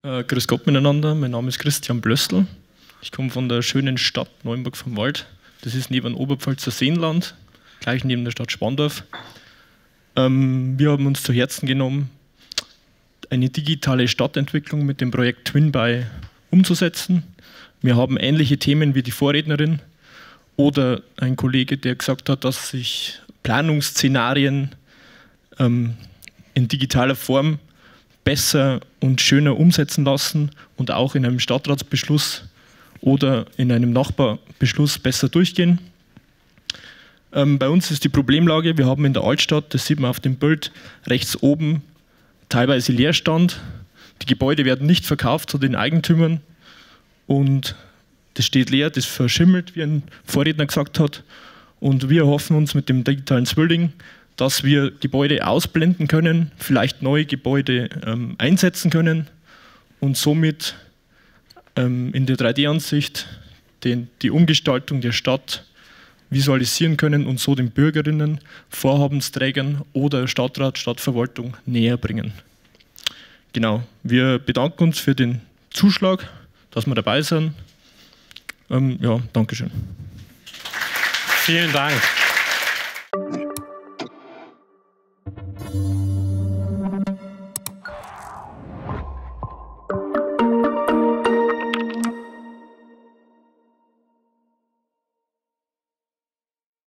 Grüß Gott miteinander, mein Name ist Christian Blössl. Ich komme von der schönen Stadt Neuenburg vom Wald. Das ist neben Oberpfälzer Seenland, gleich neben der Stadt Spandorf. Wir haben uns zu Herzen genommen, eine digitale Stadtentwicklung mit dem Projekt TwinBuy umzusetzen. Wir haben ähnliche Themen wie die Vorrednerin oder ein Kollege, der gesagt hat, dass sich Planungsszenarien in digitaler Form besser und schöner umsetzen lassen und auch in einem Stadtratsbeschluss oder in einem Nachbarbeschluss besser durchgehen. Bei uns ist die Problemlage, wir haben in der Altstadt, das sieht man auf dem Bild rechts oben, teilweise Leerstand. Die Gebäude werden nicht verkauft zu den Eigentümern und das steht leer, das verschimmelt, wie ein Vorredner gesagt hat. Und wir hoffen uns mit dem digitalen Zwilling, dass wir Gebäude ausblenden können, vielleicht neue Gebäude einsetzen können und somit in der 3D-Ansicht die Umgestaltung der Stadt visualisieren können und so den Bürgerinnen, Vorhabensträgern oder Stadtrat, Stadtverwaltung näher bringen. Genau, wir bedanken uns für den Zuschlag, dass wir dabei sind. Ja, Dankeschön. Vielen Dank.